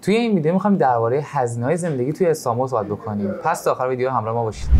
توی این ویدیو می‌خوایم درباره هزینه‌های زندگی توی استانبول صحبت بکنیم. پس تا آخر ویدیو همراه ما باشید.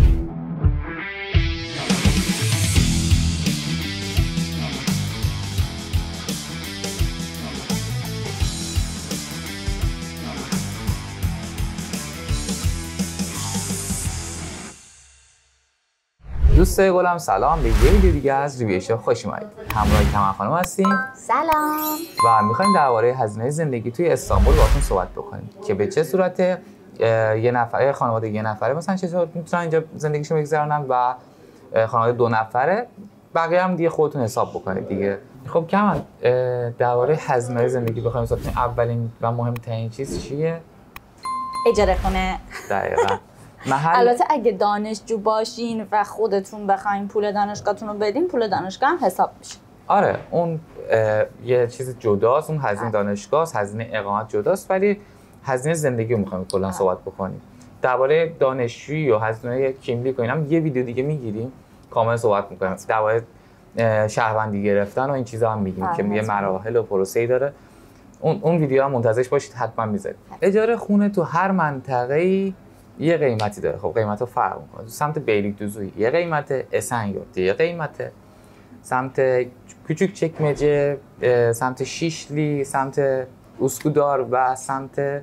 دوستای گلم سلام، به یه ویدیو دیگه از ریویو شو خوش اومدید. همراه کمر خانم هستیم. سلام. و می‌خوایم درباره هزینه زندگی توی استانبول باهاتون صحبت بکنیم که به چه صورت یه نفره خانواده یه نفره مثلا چطور میتونن اینجا زندگیشون بگذرونن و خانواده دو نفره بقیه هم دیگه خودتون حساب بکنید دیگه. خب کمر درباره هزینه زندگی بخوایم صحبت کنیم، اولین و مهمترین چیز چیه؟ اجاره خونه. دقیقاً. البته اگه دانشجو باشین و خودتون بخواین پول دانشگاهتون رو بدین، پول دانشگاه هم حساب میشه. آره اون یه چیز جداست، اون هزینه دانشگاه، هزینه اقامت جداست، ولی هزینه زندگی رو می‌خوایم کلا صحبت بکنیم. درباره دانشجویی و هزینه کیمبلیک و اینا هم یه ویدیو دیگه میگیریم، کامل صحبت می‌کنیم. درباره شهروندی گرفتن و این چیزا هم میگیم که یه مراحل و پروسه‌ای داره. اون ویدیو هم منتظرش باشید، حتما میذاریم. اجاره خونه تو هر منطقه‌ای یه قیمتی داره. خب قیمت‌ها فرق می‌کنه. سمت بیلیک‌دوزوی یه قیمت، اسنیورد یه قیمت، سمت کوچوک چکمجه، سمت شیشلی، سمت اسکودار و سمت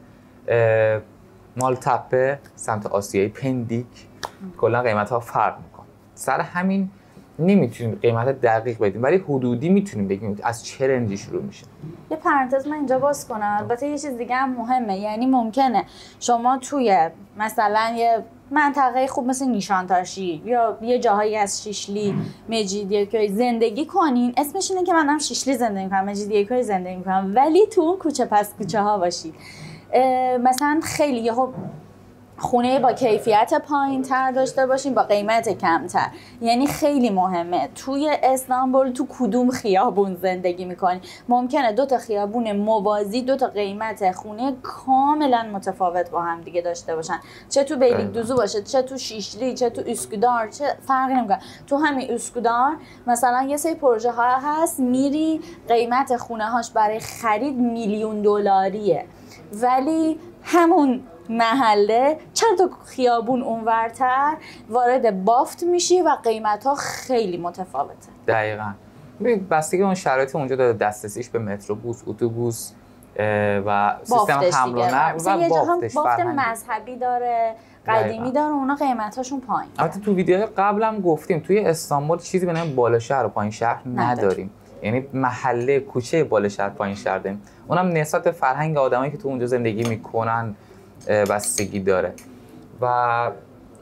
مالتپه، سمت آسیای پندیک کلا قیمت‌ها فرق می‌کنه. سر همین نمیتونیم قیمت دقیق بدیم، ولی حدودی میتونیم بگیم از چه رنجی شروع میشه. یه پرانتز من اینجا باز کنم. البته یه چیز دیگه هم مهمه، یعنی ممکنه شما توی مثلا یه منطقه خوب مثل نیشانتاشی یا یه جاهایی از شیشلی، مجیدیه زندگی کنین، اسمش اینه که منم شیشلی زندگی می‌کنم، مجیدیه زندگی می‌کنم، ولی تو اون کوچه پس کوچه ها باشید. مثلا خیلی خب خونه با کیفیت پایین‌تر داشته باشین با قیمت کمتر. یعنی خیلی مهمه توی استانبول تو کدوم خیابون زندگی می‌کنی. ممکنه دو تا خیابون موازی دو تا قیمت خونه کاملا متفاوت با هم دیگه داشته باشن، چه تو بیلیک‌دوزو باشه، چه تو شیشلی، چه تو اسکودار، چه فرقی نمی‌کنه. تو همین اسکودار مثلا یه سری پروژه ها هست میری قیمت خونه‌هاش برای خرید $1,000,000، ولی همون محله چند تا خیابون اونورتر وارد بافت میشی و قیمت‌ها خیلی متفاوته. دقیقاً. بستگی اون شرایط اونجا داره، دسترسیش به متروبوس، اتوبوس و سیستم حمل و نقل و بافتش بافت مذهبی داره، قدیمی داره، اونا قیمتاشون پایین. البته تو ویدیوهای قبلم گفتیم توی استانبول چیزی به نام بالا شهر و پایین شهر نداریم. یعنی محله کوچه بالا شهر پایین شهر داریم. اونم نسبت فرهنگ آدمایی که تو اونجا زندگی میکنن بستگی داره. و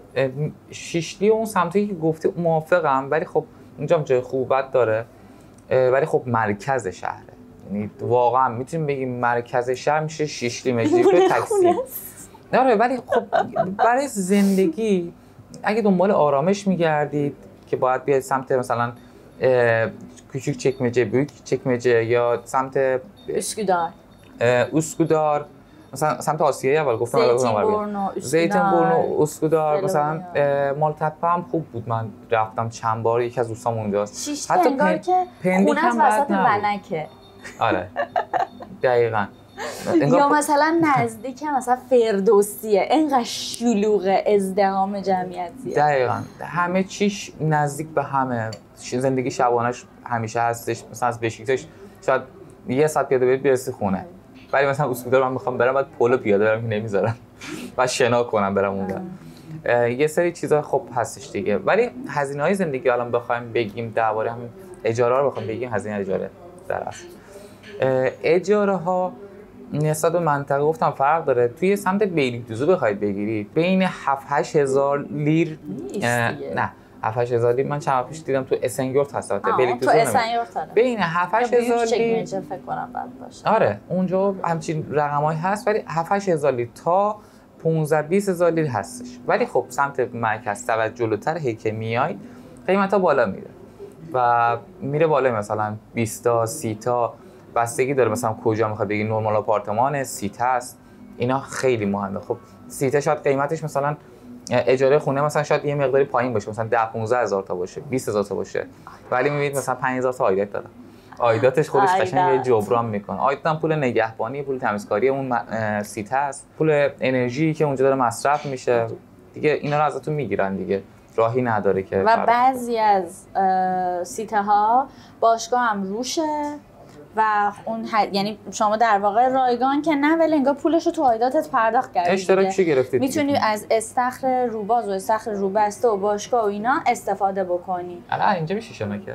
شیشلی اون سمتی که گفتی موافقم، ولی خب اونجا هم جای خوبت داره، ولی خب مرکز شهره. یعنی واقعا میتونیم بگیم مرکز شهر میشه شیشلی، مجیدیه، تکسیم. نه ولی خب برای زندگی اگه دنبال آرامش میگردید که باید بیاید سمت مثلا کوچوک چکمجه، بویک چکمجه یا سمت اسکودار، مثلا سمت آسیایی اول گفتم، زیتون بورنو، اسکودار، مثلا مالتپه هم خوب بود. من رفتم چند بار، یکی از دوستام اونجاست. حتی انگار که خونه از وسط ونکه. آره دقیقاً. یا مثلا نزدیک مثلا فردوسیه، اینقدر شلوغ ازدحام جمعیتیه. دقیقاً همه چیش نزدیک به همه. زندگی شبانش همیشه هستش. مثلا از بشکتاش شاید یه ساعت پیاده برید برسی خونه، ولی مثلا اسکودار من میخوام برم بعد پلو پیاده برم که نمیذارم و شنا کنم برم اونجا. یه سری چیزا خب هستش دیگه. ولی هزینه‌های زندگی الان بخوایم بگیم، درباره همین اجاره رو بخوایم بگیم، هزینه اجاره در اصل اجاره ها نسبت به منطقه گفتم فرق داره. توی سمت بیلیک‌دوزو بخواید بگیرید بین 7-8 هزار لیر، نه 7-8 هزار لیر من چند پیش دیدم تو اسنیورد هست. بیلیک‌دوزو تو اسنیورد بین 7-8 هزار لیر فکر کنم بعد باشه. آره اونجا همچین رقمایی هست، ولی 7-8 هزار لیر تا 15-20 هزار لیر هستش. ولی خب سمت مرکز توجه جلوتر هی میاید قیمتا بالا میره و میره بالا، مثلا 20 تا 30 تا بستگی داره مثلا کجا میخواد بگی. نورمال آپارتمان سیت هست، اینا خیلی مهمه. خب سیت شاید قیمتش مثلا اجاره خونه مثلا شاید یه مقداری پایین باشه، مثلا 10-15 هزار تا باشه، 20 هزار تا باشه، ولی میبینید مثلا 5 هزار تا آیدت داره. آیداتش خودش قشنگ یه جبران میکنه. آیدات هم پول نگهبانی، پول تمیزکاری اون سیت هست، پول انرژی که اونجا داره مصرف میشه دیگه، اینا رو ازتون میگیرن دیگه، راهی نداره که. و بعضی از سیته ها باشگاه هم روشه و اون یعنی شما در واقع رایگان که نه، ولی انگار پولش رو تو آیداتت پرداخت کردی، اشتراکشو گرفتید، میتونی از استخر روباز و استخر روبسته و باشگاه و اینا استفاده بکنی. الان اینجا میشه شما که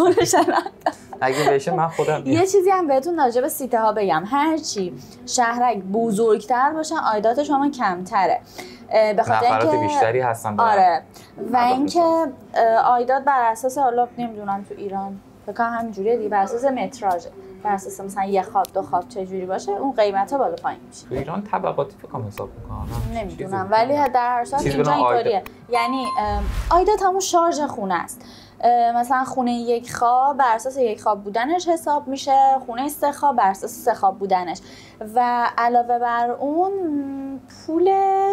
اگه بشه من خودم یه چیزی هم بهتون راجع به سیته ها بگم، هرچی شهرک بزرگتر باشه آیدات شما کمتره، به خاطر نفرات اینکه بیشتری هستن. آره، و اینکه آیدات بر اساس، حالا نمیدونم تو ایران فکر کنم همینجوریه دیگه، بر اساس متراژه، بر اساس مثلا یه خواب دو خواب چه جوری باشه اون قیمتا بالا پایین میشه. تو ایران طبقاتی فکر کنم حساب میکنن، نمیدونم، ولی در هر صورت اینجا اینطوریه. یعنی آیدات همون شارژ خونه است. مثلا خونه یک خواب بر اساس یک خواب بودنش حساب میشه، خونه 3 خواب بر اساس 3 خواب بودنش، و علاوه بر اون پول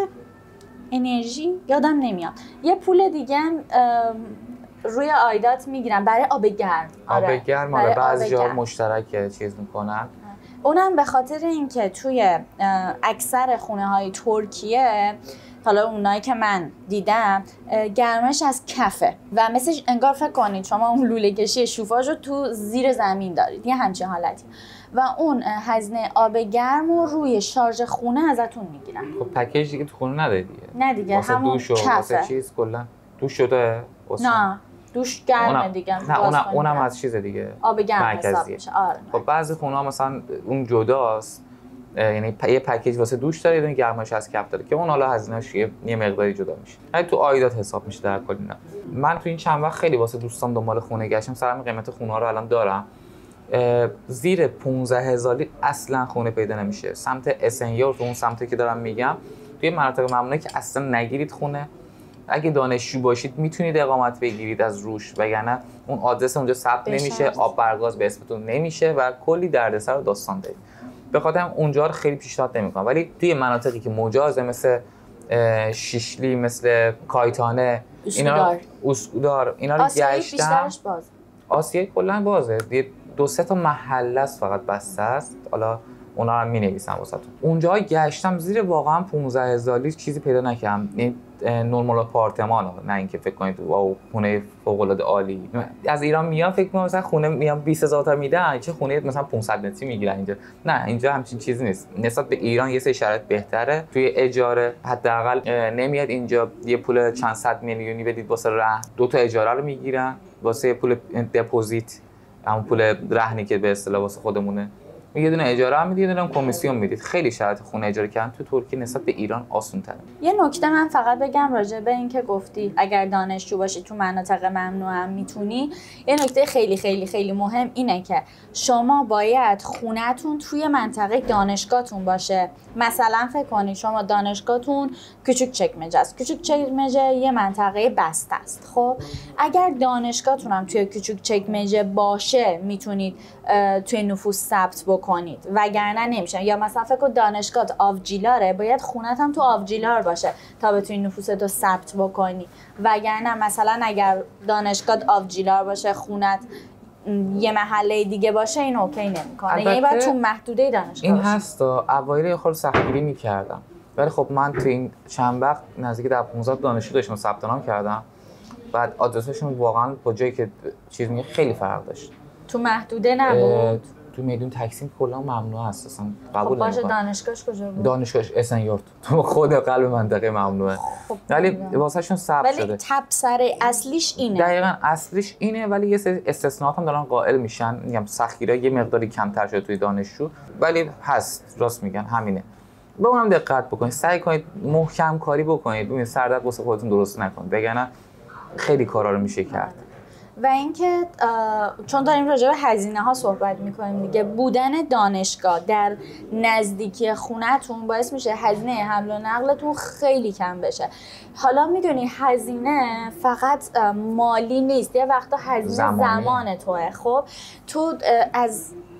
انرژی یادم نمیاد، یه پول دیگه روی آیدات میگیرن برای آب گرم. آب گرم آره، بعضی جا مشترک چیز میکنن. اونم به خاطر اینکه توی اکثر خونه های ترکیه، حالا اونایی که من دیدم، گرمش از کفه و مثل انگار فکر کنید شما اون لوله کشی شوفاژ رو تو زیر زمین دارید، یه همچین حالتی، و اون هزینه آب گرم رو روی شارژ خونه ازتون میگیرن. خب پکیج دیگه تو خونه نداره دیگه. نه دیگه، واسه همون دوش و کفه. واسه چیز کلا دوش شده. نه دوش گرمه دیگه. نه اونم از چیز دیگه، آب گرم حساب میشه. آره. خب بعضی خونه‌ها مثلا اون جداست، یعنی یه پکیج واسه دوش داره، یه گرمش از کف داره که اون حالا هزینه‌اش یه مقداری جدا میشه. ولی تو آیدات حساب میشه در کل اینا. من تو این چند وقت خیلی واسه دوستام دنبال خونه گشتم، سرم قیمت خونه‌ها رو الان دارم. زیر 15000 اصلا خونه پیدا نمیشه. سمت اسنیور تو اون سمتی که دارم میگم، توی مناطق ممنوعه که اصلا نگیرید خونه. اگه دانشجو باشید میتونید اقامت بگیرید از روش، وگرنه اون آدرس اونجا ثبت نمیشه، آب برگاز به اسمتون نمیشه و کلی دردسر و داستان دارید. به خاطر اونجا رو خیلی پیشنهاد نمیکنم، ولی توی مناطقی که مجازه مثل شیشلی، مثل کایتانه، اینا اسکودار، اینا رو گشتم. آسیایی کلا بازه. 2-3 تا محله است فقط بسته است. حالا اونا رو می‌نویسم واسهتون. اونجا گشتم زیر واقعا 15000 چیزی پیدا نکردم. این نورمال آپارتمان، نه اینکه فکر کنید واو خونه فوق‌العاده عالی. از ایران میام فکر کنم مثلا خونه میام 20000 تا میدن، چه خونه مثلا 500 متری میگیرن اینجا. نه اینجا همچین چیزی نیست. نسبت به ایران یه سری شرایط بهتره. توی اجاره حداقل نمیاد اینجا یه پول چند صد میلیونی بدید واسه رهن، 2 تا اجاره رو میگیرن واسه پول دپوزیت، همون پول رهنی که به اصطلاح واسه خودمونه. یه دونه اجاره هم میدید، یه دونه کمیسیون میدید. خیلی شرایط خونه اجاره کردن تو ترکیه نسبت به ایران آسان‌تره. یه نکته من فقط بگم راجع به این که گفتی اگر دانشجو باشی تو مناطق ممنوع هم میتونی، یه نکته خیلی خیلی خیلی مهم اینه که شما باید خونه‌تون توی منطقه دانشگاهتون باشه. مثلا فکر کنید شما دانشگاهتون کوچیکچکمجه است. کوچیکچکمجه یه منطقه بسته است. خب اگر دانشگاهتون هم توی کوچیکچکمجه باشه میتونید توی نفوس ثبت بکنید، وگرنه نمیشه. یا مثلا فکر کن دانشگاه آوجیلاره، باید خونت هم تو آوجیلار باشه تا بتونی نفوستو ثبت بکنی، وگرنه مثلا اگر دانشگاه آوجیلار باشه خونت یه محله دیگه باشه این اوکی نمیکنه، یعنی باید تو محدوده دانشگاه این هستا. اوایل یه خورده سختگیری میکردم، ولی خب من تو این چند وقت نزدیک 15 دانشجو داشتم ثبت نام کردم، بعد آدرسشون واقعا با جایی که چیز میگه خیلی فرق داشت. تو محدوده نبود؟ تو میدون تکسیم کلا ممنوع هست اصلا، قبول خب باشه. دانشگاهش کجا بود؟ دانشگاهش اسنیورت تو خود قلب منطقه ممنوعه. خب ولی واسهشون ثبت شده. ولی تبصره اصلیش اینه. دقیقاً اصلیش اینه، ولی یه سری استثناءات هم دارن قائل میشن. میگم سختگیری‌ها یه مقداری کمتر شده توی دانشجو، ولی هست، راست میگن همینه. به اونم دقت بکنید، سعی کنید محکم کاری بکنید، ببینید سردرد واسه خودتون درست نکنید، وگرنه خیلی کارا رو میشه کرد. و اینکه چون داریم راجع به هزینه ها صحبت میکنیم دیگه، بودن دانشگاه در نزدیکی خونتون باعث میشه هزینه حمل و نقلتون خیلی کم بشه. حالا میدونی هزینه فقط مالی نیست، یه وقتا هزینه زمان توه. خب تو از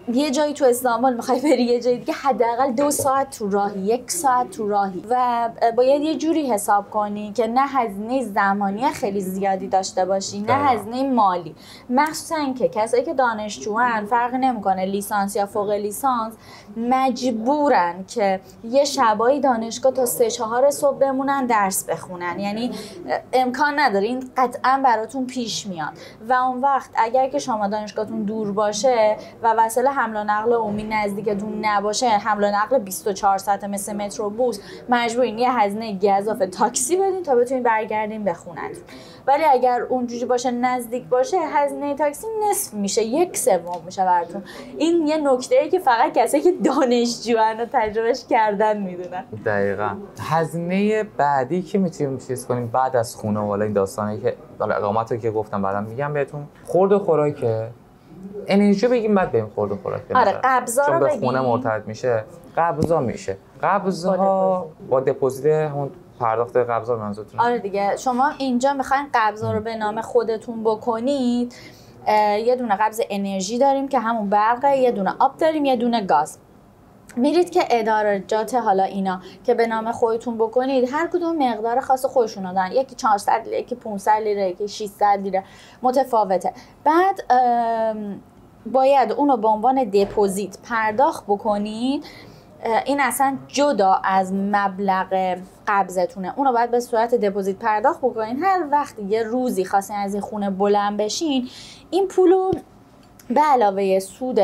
یه جایی تو استانبول میخوای بری یه جایی دیگه حداقل 2 ساعت تو راهی، 1 ساعت تو راهی و باید یه جوری حساب کنی که نه هزینه زمانی خیلی زیادی داشته باشی نه هزینه مالی. مخصوصا که کسایی که دانشجوان فرق نمیکنه لیسانس یا فوق لیسانس مجبورن که یه شبایی دانشگاه تا 3-4 صبح بمونن درس بخونن، یعنی امکان نداره، این قطعا براتون پیش میاد و اون وقت اگر که شما دانشگاهتون دور باشه و وسایل حمل و نقل عمومی نزدیکتون نباشه، حمل و نقل 24 ساعته مثل متروبوس، مجبورین یه هزینه اضافه تاکسی بدین تا بتونین برگردین به خونتون. ولی اگر اونجوری باشه نزدیک باشه هزینه تاکسی نصف میشه، 1/3 میشه براتون. این یه نکته‌ای که فقط کسایی که دانشجوان و تجربهش کردن میدونن. دقیقاً. هزینه بعدی که میتونیم چیز کنیم بعد از خونه، والا این داستانی که حالا اقامت رو که گفتم بعدم میگم بهتون، خورد و خوراکه. انرژی بگیم بعد بریم خورد و خوراک. آره قبضا رو بگیم. چون به خونه مرتبط میشه. قبضا میشه. قبضا با دپوزیت همون پرداخت قبضا منظورتونه. آره دیگه، شما اینجا میخواین قبضا رو به نام خودتون بکنید. یه دونه قبض انرژی داریم که همون برقه، یه دونه آب داریم، یه دونه گاز. میرید که ادارجات حالا اینا که به نام خودتون بکنید هر کدوم مقدار خاص خودشون دارن، یکی 400 لیره، یکی 500 لیره، یکی 600 لیره، متفاوته. بعد باید اونو به عنوان دپوزیت پرداخت بکنید. این اصلا جدا از مبلغ قبضتونه، اونو باید به صورت دپوزیت پرداخت بکنین. هر وقت یه روزی خواستین از این خونه بلند بشین، این پولو به علاوه سود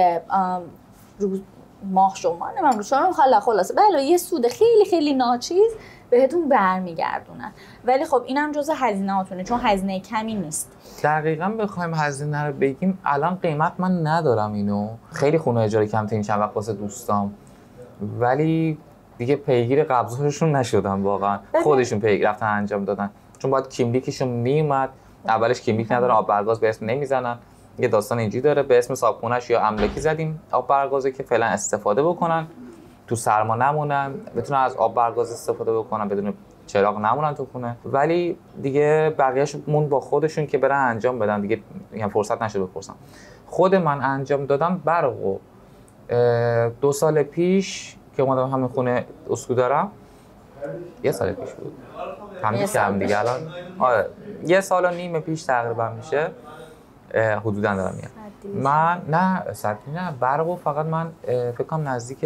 ماه شما نمیم شما خلاصه به علاوه یه سود خیلی خیلی ناچیز بهتون برمیگردونن. ولی خب اینم جزء هزینه هاتونه چون هزینه کمی نیست. دقیقاً بخوایم هزینه رو بگیم الان قیمت من ندارم اینو، خیلی خونه اجاره کم این چند وقت واسه دوستام، ولی دیگه پیگیر قبضاشون نشدم واقعا. خودشون پیگیر رفتن انجام دادن، چون باید کیملیکشون میومد. اولش کیملیک ندارن، آب برگاز به اسم نمیزنن، یه داستان اینجوری داره، به اسم صابخونه‌اش یا املاکی زدیم آب برگازه که فعلا استفاده بکنن، تو سرما نمونن، بتونن از آب برگاز استفاده بکنن، بدون چراغ نمونن تو خونه. ولی دیگه بقیه‌اش مون با خودشون که برن انجام بدن دیگه، یعنی فرصت نشد بپرسم. خود من انجام دادم برقو 2 سال پیش که اومدم همین خونه اسکو دارم، 1 سال پیش بود هم دیگه الان. آره 1.5 سال پیش تقریبا میشه حدودا دارم میگم. من نه برقو فقط من فکر کنم نزدیک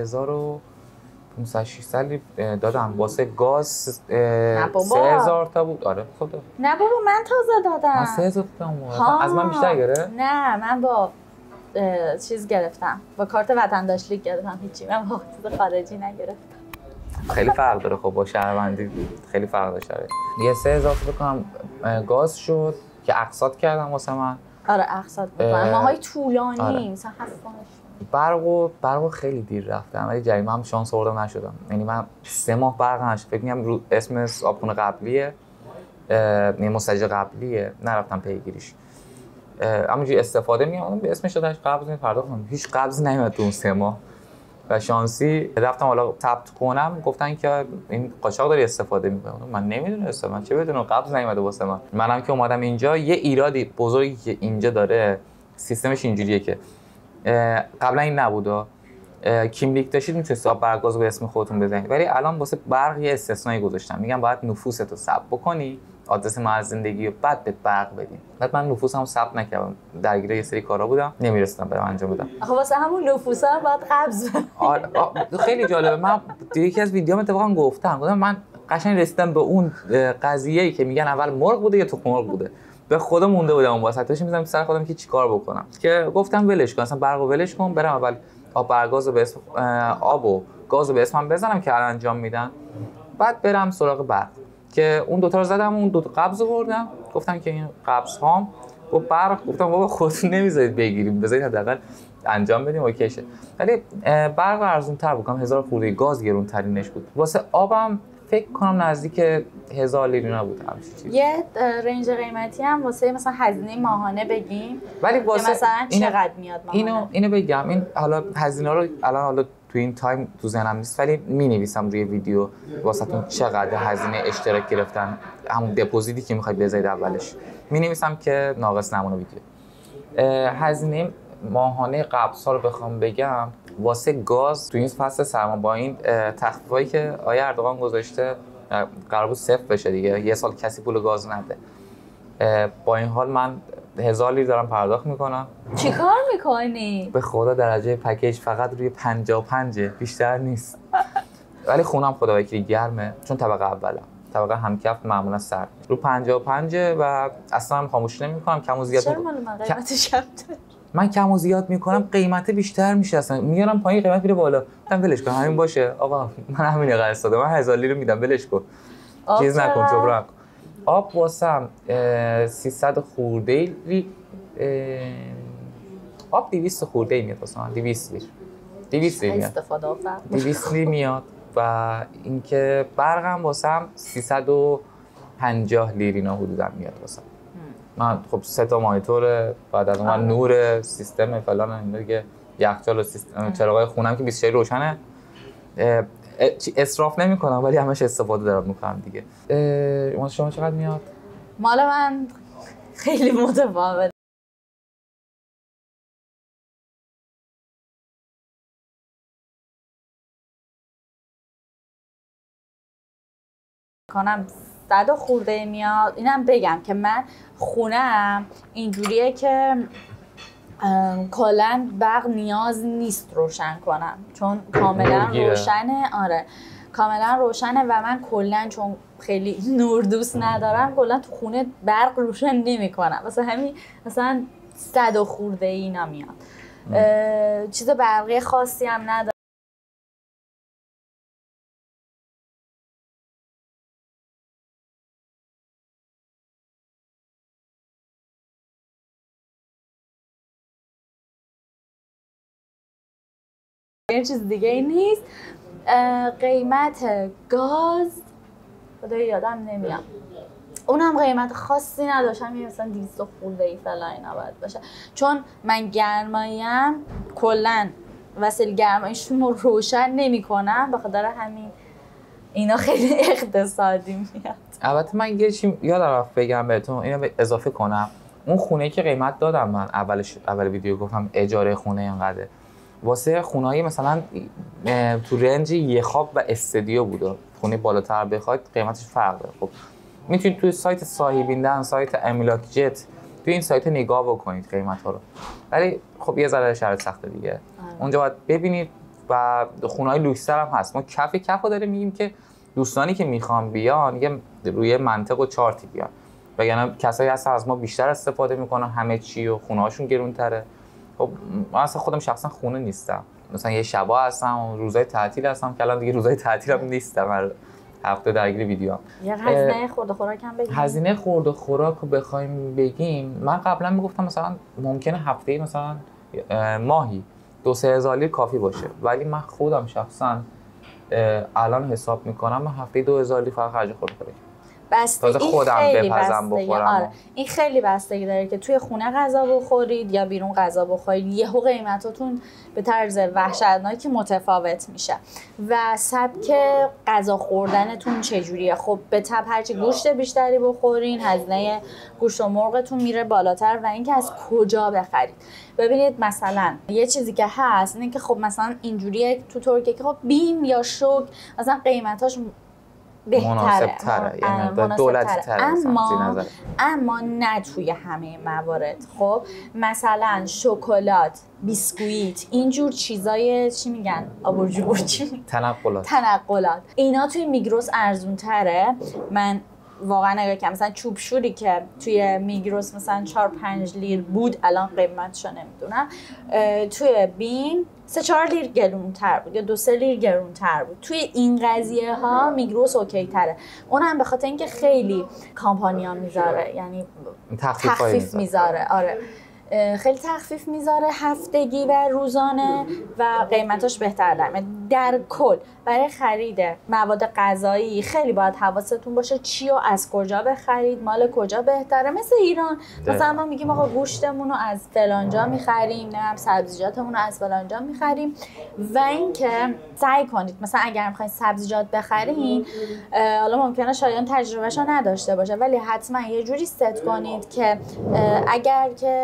1500-600 دادم. واسه گاز 3000 تا بود. آره خدا نه بابا من تازه دادم. من 3000 تا از من بیشتر گرفت. نه من با چیز گرفتم، با کارت وطن داشتلی گرفتم، هیچی من با کارت خارجی نگرفتم. خیلی فرق داره خب با شهروندی، خیلی فرق داره. یه 3000 تا بکنم گاز شد که اقساط کردم واسه من. آره اقساط بکنم ماهای طولانی مثلا 7 برقو خیلی دیر رفتم، ولی جریمه هم شانس آوردم نشدم. یعنی من 3 ماه برق نشد، فکر می‌کنم رو اسم صابخونه قبلیه، مستاجر قبلیه، نرفتم پیگیریش. همونجوری استفاده می‌کردم به اسمش دادنش قبض پرداختم، هیچ قبضی نیومد تو اون 3 ماه. و شانسی رفتم حالا ثبت کنم، گفتن که این قاچاق داری استفاده می‌کنی. من نمیدونستم، من چه بدونم، قبض نیومده واسه من. منم که اومدم اینجا، یه ایرادی بزرگی که اینجا داره سیستمش اینجوریه که قبلا این نبوده. کیملیک داشتید میتونید آب برگاز به اسم خودتون بزنید، ولی الان واسه برق یه استثنایی گذاشتن، میگن باید نفوستو ثبت بکنی، آدرس محل زندگی و بعد به برق بدین. بعد من نفوسمو ثبت نکردم، درگیر یه سری کارا بودم، نمیرسیدم برام انجام بدم. آخه واسه همون نفوسا باید قبض خیلی جالبه. من یکی از ویدیوام اتفاقا گفتم من قشنگ رسیدم به اون قضیه‌ای که میگن اول مرغ بوده یا تخم مرغ بوده. به خدا مونده بودم اون واسه، داشتم می‌ذارم سر خودم که چیکار بکنم، که گفتم ولش کن، اصلا برقو ولش کن، برم اول آب برگازو به اسم آب و گازو به اسمم بزنم که الان انجام میدن، بعد برم سراغ برق. که اون دوتا رو زدم، اون دو تا قبض آوردم، گفتن که این قبض هام و برق، گفتم بابا خودتون نمیذارید بگیریم، بذارید حداقل انجام بدیم اوکیشه. ولی برق ارزان‌تر بود، 1000 خورده، گاز گرون‌ترینش بود. واسه آبم فکر کنم نزدیک 1000 لیره بود همچین چیزی. یه رنج قیمتی هم واسه مثلا هزینه ماهانه بگیم، ولی واسه مثلا چقدر میاد ماهانه؟ اینو بگم، این حالا هزینه رو الان حالا تو این تایم تو ذهنم نیست، ولی می‌نویسم روی ویدیو واسهتون چقدر هزینه اشتراک گرفتن، همون دپوزیتی که می‌خواید بذارید اولش می‌نویسم که ناقص نمونه ویدیو. هزینه ماهانه قبل سال بخوام بگم واسه گاز تو این فصل سرما با این تخفیفایی که آقای اردوغان گذاشته قرار بود صفر بشه دیگه، یه سال کسی پول گاز نده. با این حال من 1000 لیتر دارم پرداخت میکنم. چیکار میکنی؟ به خدا درجه پکیج فقط روی 55 بیشتر نیست. ولی خونم خدا وکیلی گرمه چون طبقه اوله، طبقه همکف معمولا سرد رو 55 و اصلا هم خاموش نمیکنم. کم و زیاد چرا مال من قیمتش کم داره؟ من کم و زیاد میکنم قیمت بیشتر میشه، اصلا میارم پایین قیمت میره بالا. گفتم ولش کن همین باشه آقا، من همین قرض دادم، من 1000 لیتر میدم ولش کن، چیز نکن جبران. آب واسم 300 خورده آب 200 خورده میاد واسه من، 200 لیتر 200 لیتر استفاده آفر 200 لیتر میاد. و اینکه برقم واسم 350 لیتر اینا حدودا میاد واسم. من خب 3 تا مانیتور، بعد از اون نور سیستم فلان اینا دیگه، یخچال و سیستم چراغای خونم که 24 روشنه. اسراف نمی‌کنم ولی همش استفاده دارم می‌کنم دیگه. شما چقدر میاد؟ مال من خیلی متفاوت. کنم 100 خورده میاد. اینم بگم که من خونم اینجوریه که کلاً برق نیاز نیست روشن کنم چون کاملا روشنه. آره کاملا روشنه و من کلاً چون خیلی نور دوست ندارم کلاً تو خونه برق روشن نمی‌کنم، واسه همین مثلا 100 خورده اینا میاد. چیز برقی خاصی هم نداره. یه چیز دیگه ای نیست. قیمت گاز خدای یادم نمیاد، اونم قیمت خاصی نداشت، همین مثلا 200 خورده ای فلان اینا باید باشه. چون من گرماییم کلا وسیله گرماییشون رو روشن نمی‌کنم، به خاطر همین اینا خیلی اقتصادی میاد. البته من یه چیزی یادم رفت بگم بهتون، اینو اضافه کنم. اون خونه که قیمت دادم من اول ویدیو گفتم اجاره خونه اینقدره، واسه خونه‌ای مثلا تو رنج یه خواب و استودیو بود. خونه بالاتر بخواید قیمتش فرق داره. خب میتونید توی سایت صاحبیندن، سایت املاک جت، توی این سایت نگاه بکنید قیمت‌ها رو. ولی خب یه ذره شرط سخته دیگه. اونجا باید ببینید و خونه‌های لوکس‌تر هم هست. ما کفو داره میگیم که دوستانی که میخوان بیان یه روی منطق و چارتی بیان. وگرنه کسایی هستن از ما بیشتر استفاده میکنن همه چی و خونه‌هاشون گرون‌تره. خب من اصلا خودم شخصا خونه نیستم، مثلا یه شبا هستم و روزای تعطیل هستم که الان دیگه روزای تعطیلم نیستم، هر هفته درگیر ویدیوام. یه هزینه خورد و خوراک هم بگیم. هزینه خورد و خوراک رو بخوایم بگیم، من قبلا میگفتم مثلا ممکنه هفته‌ای مثلا ماهی 2-3 هزار لیتر کافی باشه، ولی من خودم شخصا الان حساب میکنم من هفته‌ای 2000 لیتر فقط خرج خورد خوراک. تازه خودم بپزم بخورم. آره. این خیلی بستگی داره که توی خونه غذا بخورید یا بیرون غذا بخورید، یهو قیمتاتون به طرز وحشتناکی متفاوت میشه و سبک غذا خوردنتون چجوریه. خب به تبع هرچی گوشت بیشتری بخورین هزینه گوشت و مرغتون میره بالاتر و اینکه از کجا بخرید. ببینید مثلا یه چیزی که هست اینه که خب مثلا اینجوریه تو ترکیه که خب بیم یا شوک مثلا قیمتاش مناسب‌تره، یعنی دولتی تره، اما نه توی همه موارد. خب مثلا شکلات، بیسکویت، اینجور چیزای چی میگن آبورجو تنقلات اینا توی میگروس ارزون تره. من واقعا اگر که مثلا چوب شوری که توی میگروس مثلا 4-5 لیر بود الان قیمتشو نمیدونم، توی بیم 3-4 لیر گرونتر بود یا 2-3 لیر گرونتر بود. توی این قضیه ها میگروس اوکی تره، اونم به خاطر اینکه خیلی کامپانیا میذاره، یعنی تخفیف میذاره. آره خیلی تخفیف میذاره هفتگی و روزانه و قیمتاش بهتر داره. در کل برای خرید مواد غذایی خیلی باید حواستون باشه چی و از کجا بخرید، مال کجا بهتره. مثل ایران مثلا ما میگیم آقا گوشتمون رو از فلانجا میخریم، نه سبزیجاتمون رو از فلانجا میخریم. و اینکه سعی کنید مثلا اگر میخواین سبزیجات بخرین، حالا ممکنه شایان تجربهشو نداشته باشه، ولی حتما یه جوری ست کنید که اگر که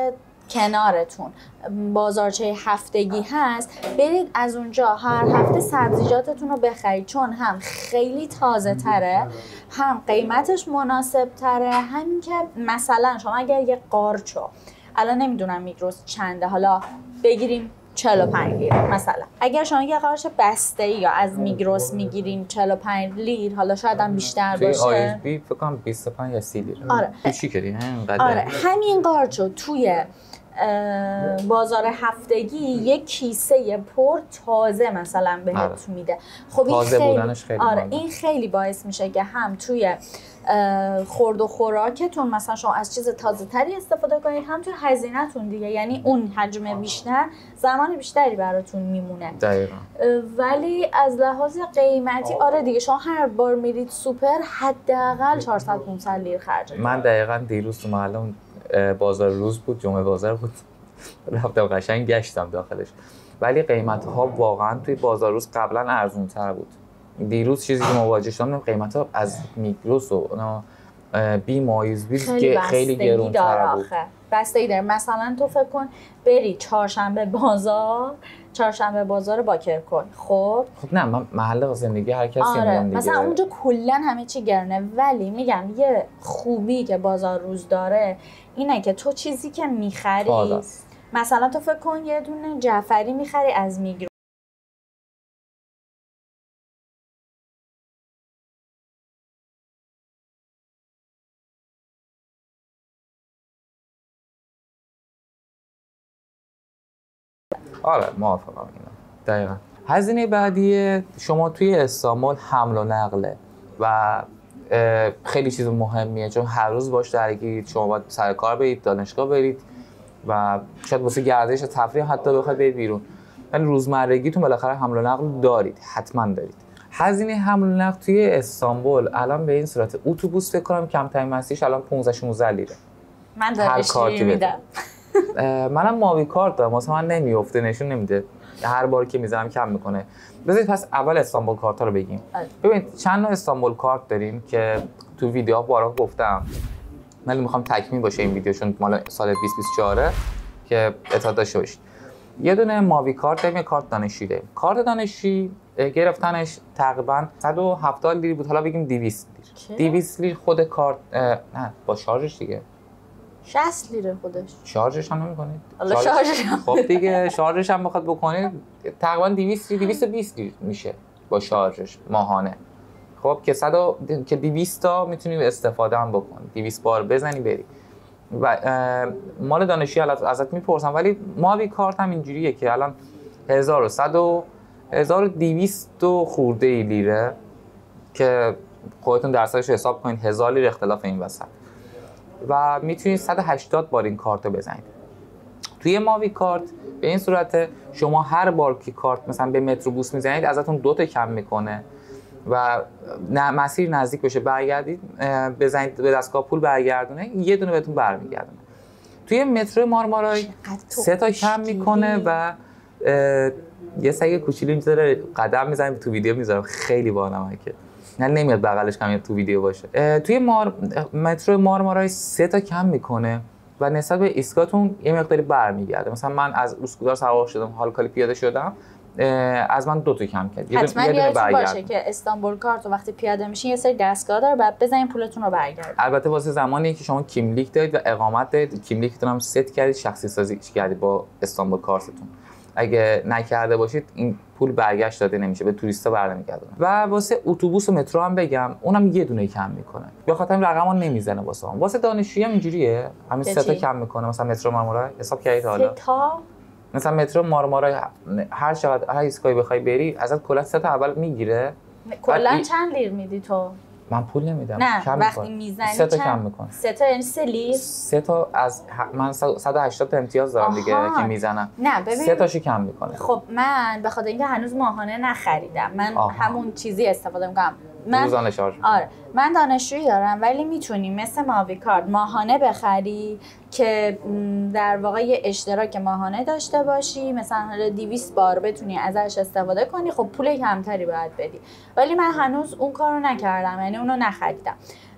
کنارتون بازارچه هفتگی هست، برید از اونجا هر هفته سبزیجاتتون رو بخرید، چون هم خیلی تازه تره، هم قیمتش مناسب تره. همین که مثلا شما اگر یه قارچو، الان نمیدونم میگروس چنده، حالا بگیریم 45 لیر مثلا، اگر شما یه قارچ بسته یا از میگروس میگیرین 45 لیر، حالا شاید هم بیشتر باشه، توی آیسبی فکر کنم 25 یا 30 لیر. آره کوچیکه اینقدر. آره همین قارچو توی بازار هفتگی یک کیسه پر تازه مثلا بهت میده. خب این تازه خیلی بودنش خیلی این خیلی باعث میشه که هم توی خورد و خوراکتون مثلا شما از چیز تازه تری استفاده کنید، هم توی هزینه‌تون دیگه، یعنی اون حجم بیشتر زمان بیشتری براتون میمونه. دقیقاً. ولی از لحاظ قیمتی آره دیگه، شما هر بار میرید سوپر حداقل 400 500 لیر خرج کنید. من دقیقاً دیروز تو محلم بازار روز بود، جمعه بازار بود، رفتم قشنگ گشتم داخلش، ولی قیمت ها واقعا توی بازار روز قبلا ارزون تر بود. دیروز چیزی که مواجه شدم قیمت ها از میگروس و بی مایزبی خیلی گرون تر بود. بستگی داره. مثلا تو فکر کن بری چهارشنبه بازار باکرکن، خب نه من محل زندگی هر کسی آره دیگه. مثلا اونجا کلا همه چی گرونه، ولی میگم یه خوبی که بازار روز داره اینه که تو چیزی که میخری، مثلا تو فکر کن یه دونه جعفری میخری از میگروس، آره موافقم اینا. دقیقاً. هزینه بعدی شما توی استانبول حمل و نقله و خیلی چیز مهمیه، چون هر روز باش درگیرید. شما باید سر کار برید، دانشگاه برید و شاید واسه گردش و تفریح حتی بخواید برید بیرون، ولی روزمرگیتون بالاخره حمل و نقل دارید، حتما دارید. هزینه حمل و نقل توی استانبول الان به این صورت، اتوبوس فکر کنم کمترین مسیرش الان 15 16 لیره. من دانشجویی میدم. منم ماوی کارت دارم، واسه من نمیافته، نشون نمیده، هر بار که میذارم کم میکنه. بذارید پس اول استانبول کارت ها رو بگیم. ببینید چند نوع استانبول کارت داریم که تو ویدیوها بارها گفتم، ولی میخوام تکمیل باشه این ویدیو چون مال سال 2024 که اطلاع داشته باشید. یه دونه ماوی کارت داریم، یه کارت دانشجویی داریم. کارت دانشجویی گرفتنش تقریبا 170 لیر بود، حالا بگیم 200 لیر. 200 لیر خود کارت نه با شارژش دیگه 60 لیره خودش. شارژش هم نمی‌کنید؟ حالا شارژش خب دیگه شارژش هم بخواد بکنید تقریبا 200 220 لیر میشه با شارژش ماهانه. خب که 200 تا میتونی استفاده هم بکنی، 200 بار بزنی بری. و مال دانشجویی ازت میپرسم، ولی ماوی کارت هم اینجوریه که الان 1200 خورده لیره که خودتون درصدش رو حساب کنید، 1000 لیر اختلاف این وسط و میتونید 180 بار این کارت رو بزنید. توی ماوی کارت به این صورت شما هر بار که کارت مثلا به متروبوس میزنید ازتون 2 تا کم میکنه و مسیر نزدیک بشه برگردید بزنید به دستگاه پول برگردونه، یه دونه بهتون برمیگردونه. توی مترو مارمارای 3 تا کم میکنه و یه سگ کوچولو میذاره قدم میزنه، تو ویدیو میذارم خیلی بانمکه، نه نمیاد بغلش کم تو ویدیو باشه. توی مترو مارمارای 3 تا کم میکنه و نسبت به ایستگاهتون یه مقداری برمیگرده. مثلا من از اسکودار سوار شدم، هالکالی پیاده شدم، از من 2 تا کم کرد. حتما یادتون باشه که استانبول کارت وقتی پیاده میشین یه سری دستگاه داره، بعد بزنین پولتون رو برگردید. البته واسه زمانی که شما کیملیک دارید و اقامت دارید، کیملیکتون هم ست کردید، شخصی سازی کردید با استانبول کارتتون. اگه نکرده باشید این پول برگشت داده نمیشه، به توریستا برنمیگردونه. و واسه اتوبوس و مترو هم بگم اونم یه دونه کم میکنه، به خاطر رقمو نمیزنه واسه اون. واسه دانشجویی هم اینجوریه، همین 3 تا کم میکنه. مثلا مترو مارمارای حساب کردید حالا 3 تا مثلا مترو مارمارای هر چقدر هر ایستگاهی بخوای بری ازت کلا 3 تا اول میگیره. کلا چند لیر میدی تو؟ من پول نمیدم، نه کم وقتی میکنه. میزنی 3 تا کم میکنه. 3 تا یعنی 3 لیر. 3 تا از من 180 تا امتیاز دارم دیگه که میزنم. نه ببین 3 تاشو کم میکنه. خب من به خاطر اینکه هنوز ماهانه نخریدم، من همون چیزی استفاده میکنم. روزانه شارژ. آره من دانشجویی دارم، ولی میتونی مثل ماوی کارت ماهانه بخری که در واقع یه اشتراک ماهانه داشته باشی، مثلا 200 بار بتونی ازش استفاده کنی. خب پول کمتری باید بدی، ولی من هنوز اون کارو نکردم، یعنی اونو نخریدم.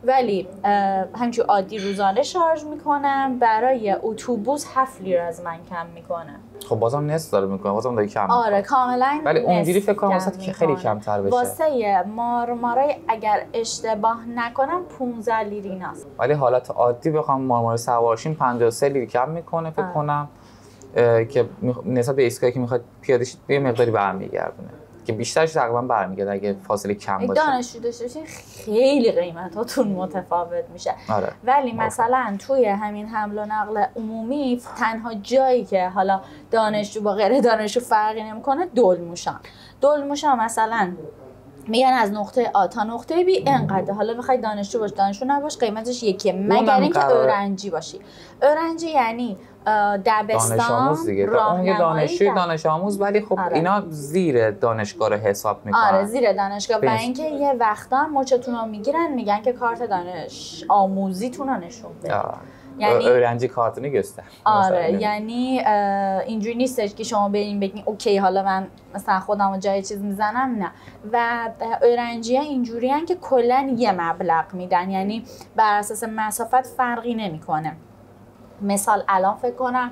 ولی همچون عادی روزانه شارژ میکنم، برای اتوبوس 7 لیتر از من کم میکنه. خب بازم نصف داره میکنه، بازم داری کم میکنه. آره کاملا. ولی اونجوری فکر کنم واسه که خیلی کمتر بشه. واسه مارمارای اگر اشتباه نکنم 15 لیتر ایناست. ولی حالت عادی بخوام مارمارای سوارشین 53 لیتر کم میکنه فکر کنم، که نسبت به ایستگاهی که میخواد پیاده شید یه مقداری برمیگردونه، که بیشترش تقریبا برمیگرده اگه فاصله کم باشه. دانشجو داشته باشین خیلی قیمتاتون متفاوت میشه. آره. ولی مثلا توی همین حمل و نقل عمومی تنها جایی که حالا دانشجو با غیر دانشجو فرقی نمیکنه دلموشان مثلا میگن از نقطه آ تا نقطه B اینقدر، حالا بخوای دانشجو باش دانشجو نباش قیمتش یکیه، مگر اینکه اورنجی باشی. اورنجی یعنی دبستان، دانش آموز دیگه. اون یه دانشجوی دانش آموز، ولی خب آره. اینا زیر دانشگاه رو حساب میکنن. آره زیر دانشگاه. و اینکه یه وقتا مچتون رو میگیرن میگن که کارت دانش آموزیتون رو نشون بده. یعنی اورنجی کارت نگسته. آره یعنی اینجوری نیستش که شما برین بگین اوکی حالا من مثلا خودم رو جای چیز میزنم، نه. و اورنجی ها اینجوری هن که کلا یه مبلغ میدن، یعنی بر اساس مسافت فرقی نمیکنه. مثال الان فکر کنم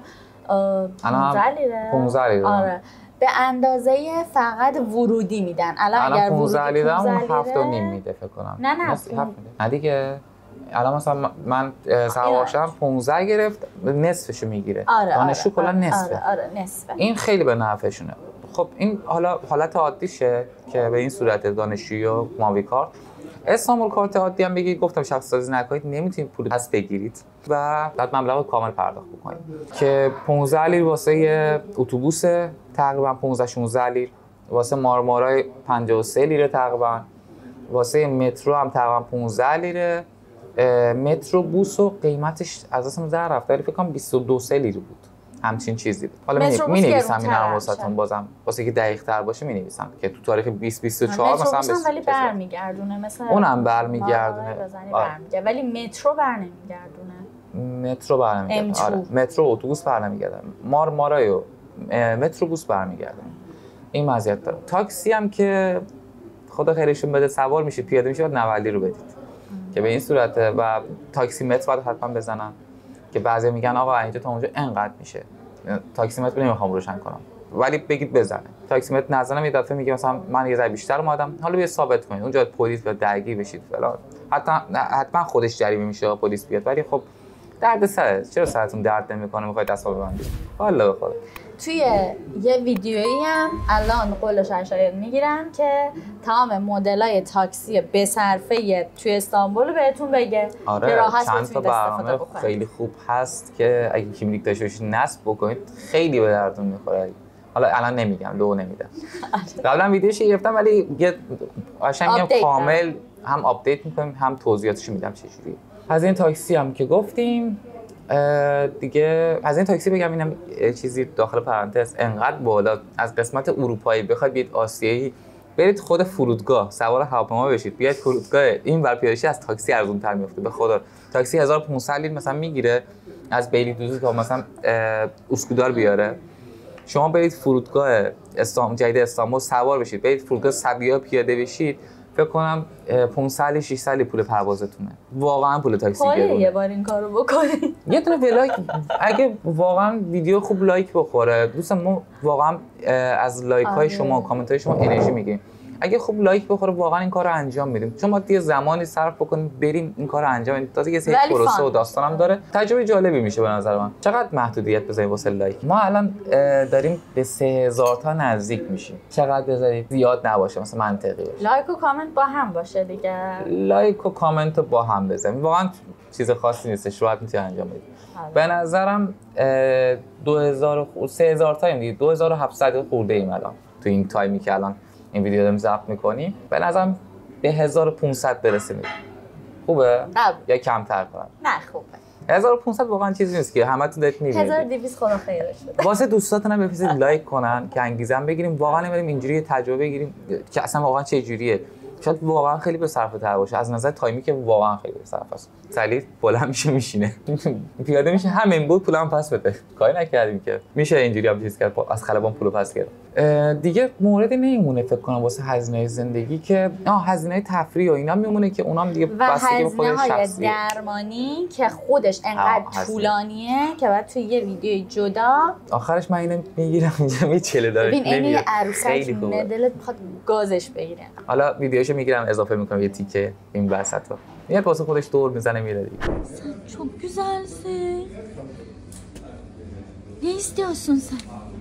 15 لیره. 15 لیره. آره به اندازه فقط ورودی میدن. الان اگر 15 لیره اون 7.5 میده فکر کنم. نه دیگه. الان مثلا من سوارشم 15 گرفت، نصفشو میگیره. دانشجو کلا نصفه. آره نصفه. این خیلی به نفعشونه. خب این حالا حالت عادیشه که به این صورت دانشجویی و ماوی کارت. استانبول کارت عادی هم بگید، گفتم شخص سازی نکنید، نمیتونید پول پس بگیرید و بعد مبلغ کامل پرداخت بکنید، که 15 لیتر واسه اتوبوس تقریبا 15-16 لیتر، واسه مارمارای 53 لیتر تقریبا، واسه مترو هم تقریبا 15 لیتر. مترو بوس و قیمتش از اصلا در رفت، ولی فکر کنم 22 لیتر بود، همچین چیزی بود. حالا می‌نویسم اینا رو واسهتون، بازم واسه که دقیق‌تر باشه می‌نویسم که تو تاریخ 2024 مثلا ولی برمیگردونه، مثلا اونم برمیگردونه. ولی مترو برنمیگردونه. مترو برنمیگردونه. آره مترو اتوبوس برنمیگردونه. مارمارای و مترو بوس برنمیگردونه. این مزیت داره. تاکسی هم که خدا خیرشون بده سوار میشه پیاده میشه، بعد 90 رو بدید که به این صورته. و تاکسی متر باید حتما بزنن، که بعضی میگن آقا اینجا تا اونجا انقدر میشه. تاکسی متر نمیخوام روشن کنم، ولی بگید بزنه. تاکسی متر نزنم یه دفعه میگه مثلا من یه ذره بیشتر اومدم، حالا بیا ثابت کنید اونجا پلیس و درگیر بشید فلان. حتما خودش جریمه میشه پلیس بیاد، ولی خب درد سره. چرا سرتون درد نمیکنه میخواید دست ببندید؟ والا بخدا. توی یه ویدیویی هم الان قولش شاید میگیرم که تمام مدلای تاکسی به صرفه توی استانبول بهتون بگه. آره چند تا برنامه خیلی خوب هست که اگه کیملیک داشته باشید نصب بکنید، خیلی به دردتون میخوره. حالا الان نمیگم، لو نمیدم. قبلا ویدیوش گرفتم ولی یه قشنگ کامل هم آپدیت میکنیم هم توضیحاتش میدم چجوریه. از این تاکسی هم که گفتیم دیگه، از این تاکسی بگم اینم چیزی داخل پرانتز، انقدر بالا از قسمت اروپایی بخواید بیاید آسیایی، برید خود فرودگاه سوار هواپیما بشید بیاید فرودگاه این ور پیاده از تاکسی ارزان‌تر میفته. به خدا تاکسی 1500 لیتر مثلا میگیره از بیلیدوزی که مثلا اسکودار بیاره، شما برید فرودگاه جدید استانبول سوار بشید، برید فرودگاه سبیا پیاده بشید، فکر کنم 500 600 پول پروازتونه. واقعا پول تاکسی گرونه. یه بار این کارو بکنید. یه دونه ولایک اگه واقعا ویدیو خوب لایک بخوره، دوستان ما واقعا از لایک های شما، کامنت های شما انرژی میگیم. اگه خوب لایک بخوره واقعا این کارو انجام میدیم، چون ما یه زمانی صرف بکنیم بریم این کارو انجام بدیم. تازه یه سری پروسه و داستانم داره، تجربه جالبی میشه به نظر من. چقدر محدودیت بذاریم واسه لایک؟ ما الان داریم به 3000 تا نزدیک میشیم. چقدر بذارید زیاد نباشه، مثلا منطقی باشه. لایک و کامنت با هم باشه دیگه. لایک و کامنت با هم بزنیم. واقعا چیز خاصی نیستش، راحت میتونی انجام بدید. به نظرم 3000 تایم دیگه، 2700 خورده ایم الان تو این تایمی که الان این ویدیو داریم ضبط میکنیم. به نظرم به 1500 برسیم. خوبه؟ یا کمتر کنم؟ نه خوبه. 1500 واقعا چیزی نیست که همتون دارید میبینید. 1200 خدا خیرش بده. واسه دوستاتون هم بفرستید لایک کنن که انگیزه بگیریم، واقعا بریم اینجوری تجربه بگیریم که اصلا واقعا چه جوریه. شاید واقعا خیلی به صرفه تر باشه از نظر تایمی که واقعا خیلی به صرفه است. سلیت بلند میشه میشینه پیاده میشه همین بود پولم پس بده کاری نکردیم که میشه اینجوری هم چیز کرد از خلبان پولو پس گرفت. دیگه موردی نمیمونه فکر کنم واسه هزینه زندگی که هزینه تفریح و اینا میمونه که اونام دیگه بستگی به خود شخصیه. درمانی که خودش انقدر طولانیه که بعد توی یه ویدیوی جدا آخرش من اینو میگیرم اینجا میچله داره. ببین این عروسک دلت میخواد گازش بگیره. حالا ویدیوشو میگیرم اضافه میکنم یه تیکه این وسطا. میاد واسه خودش دور میزنه میره دیگه. Sen çok güzelsin. Ne istiyorsun sen?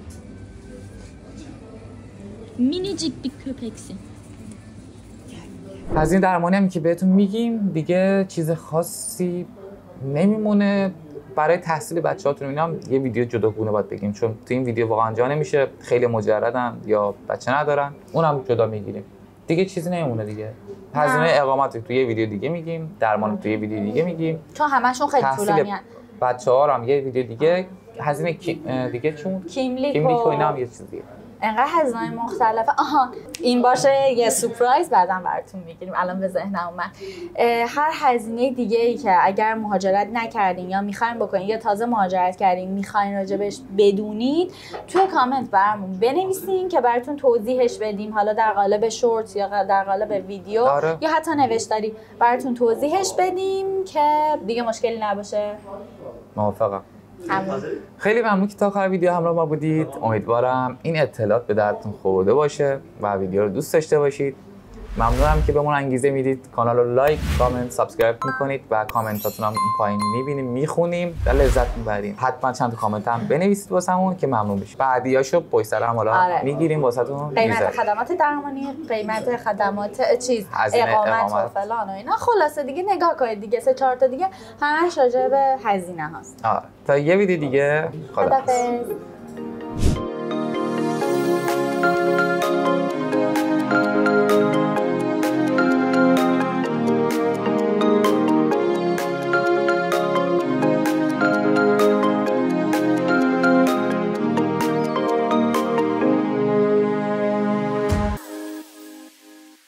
Minicik bir köpeksin. از این درمانی هم که بهتون میگیم دیگه چیز خاصی نمیمونه. برای تحصیل بچه‌هاتون اینا هم یه ویدیو جداگونه باید بگیم چون تو این ویدیو واقعا جا نمیشه. خیلی مجردن یا بچه ندارن اونم جدا میگیریم. دیگه چیزی نمیمونه دیگه. هزینه اقامت تو یه ویدیو دیگه میگیم، درمان تو یه ویدیو دیگه میگیم. چون همشون خیلی طولانیه. بچه‌ها هم یه ویدیو دیگه، هزینه دیگه چون کیملیک و اینا هم یه چیز دیگه. انقدر هزینه‌های مختلفه. این باشه یه سورپرایز بعداً براتون میگیریم. الان به ذهنم اومد هر هزینه دیگه‌ای که اگر مهاجرت نکردین یا میخواین بکنین یا تازه مهاجرت کردین میخواین راجبش بدونید توی کامنت برامون بنویسین که براتون توضیحش بدیم. حالا در قالب شورت یا در قالب ویدیو یا حتی نوشتاری براتون توضیحش بدیم که دیگه مشکلی نباشه. موافقم. خیلی ممنون که تا آخر ویدیو همراه ما بودید. امیدوارم این اطلاعات به دردتون خورده باشه و ویدیو رو دوست داشته باشید. ممنونم که بهمون انگیزه میدید. کانال رو لایک، کامنت، سابسکرایب میکنید و کامنتاتون هم اون پایین میبینیم میخونیم و لذت میبریم. حتما چند تا کامنت هم بنویسید واسمون که ممنون بشیم. بعدیاشو پشت سر هم حالا میگیریم واسهتون. قیمت خدمات درمانی، قیمت خدمات اقامت و فلان و اینا. خلاصه دیگه نگاه کنید دیگه 3-4 تا دیگه همش راجع به هزینه هاست. تا یه ویدیو دیگه خداحافظ.